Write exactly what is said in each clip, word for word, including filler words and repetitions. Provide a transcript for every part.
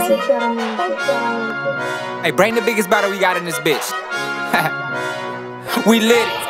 Hey, bring the biggest bottle we got in this bitch. We lit it.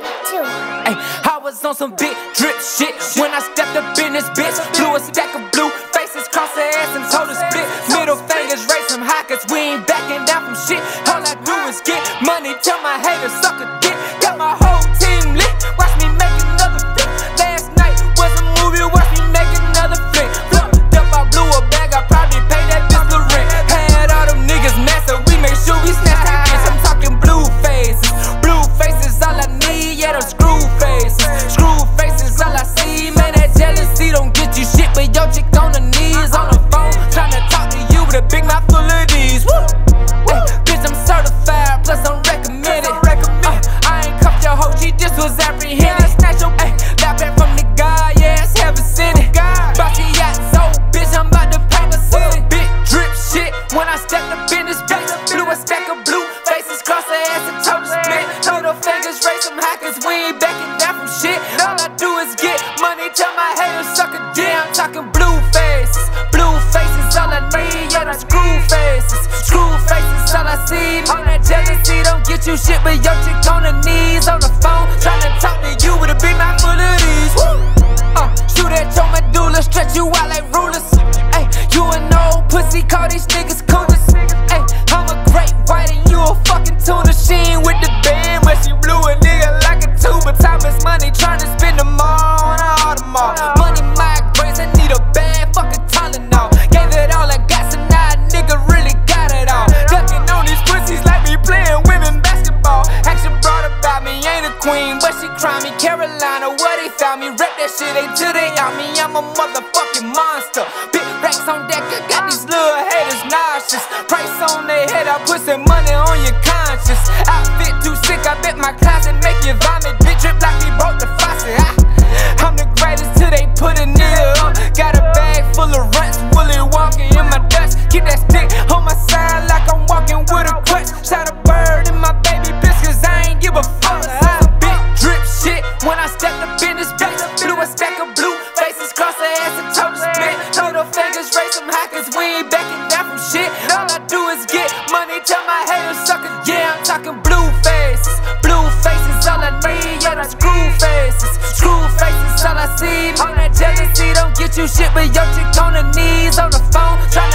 Hey, I was on some big drip shit when I stepped up in this bitch. Blew a stack of blue faces, crossed her ass and told her split. Middle fingers raise them high, cause we ain't backing down from shit. All I do is get money, tell my haters suck a dick. Got my whole team lit, watch me make another flip. Last night was a movie, watch me make another flick. Flipped up, I blew a bag, I probably paid that bitch the rent. Had all them niggas mad, so we make sure we snatch that bitch. I'm talking blue faces, blue faces, all I need, yeah, them screw faces. Screw faces, all I see, man, that jealousy don't get you shit. But yo chick on the knees, on the phone, tryna talk to you with a big mouth full of these. Woo! Ay, bitch, I'm certified, plus I'm recommended. Uh, I ain't cuffed your hoe, she just was apprehended. Snatch your ay, lap back from the guy, yeah, it's heaven sent it. Bossy yacht, so bitch, I'm about to pay my city. Big drip shit when I stepped up in this bitch. Blew a stack of blue faces, cross her ass and told her split. Middle fingers raise them high, cause we ain't backing down from shit. All I do is get money, tell my haters suck a dick. I'm talking blue faces, blue faces, all I need, yeah, the screw faces. Screw faces, all I see, man, that jealousy don't get you shit. But yo chick on her knees, on the phone, tryna talk to you with a big mouth full of these. Woo! Uh, shoot at your medulla, stretch you out like rulers. Ay, you an old pussy, call these niggas coolers. Ay, I'm a great white and you a fucking tuna. She ain't with the band, but she blew a nigga like a tuba. Time is money, tryna spend them all on the Audemars. Money migraines, I need a bad fucking Tylenol. Gave it all I got, so now a nigga really got it all. Ducking on these pussies like me playing women basketball. Action brought about me, ain't a queen, but she cry me. Carolina, where they found me, rep that shit until they out me. I'm a motherfucking monster. Big racks on deck, I got these little haters nauseous. Price on their head, I put some money on your conscience. Outfit too sick, I bet my closet make you vomit. Bitch drip like we broke the faucet. I, I'm the greatest till they put a nigga on. Got a bag full of runts, Willy walking in my Dutch. Keep that stick on my side like I'm walking with a crutch. Shot a bird in my baby bitch, cause I ain't give a fuck. I big drip shit when I stepped up in this bitch. Blew a stack of blue faces, cross her ass and told her split. Middle fingers raise them high, cause we ain't backing down from shit. All I do is get money, tell my haters suck it. Yeah, I'm talking blue faces, blue faces, all I need, yeah, the screw faces. Screw faces, all I see, man, that jealousy don't get you shit. But yo chick on her knees, on the phone, tryna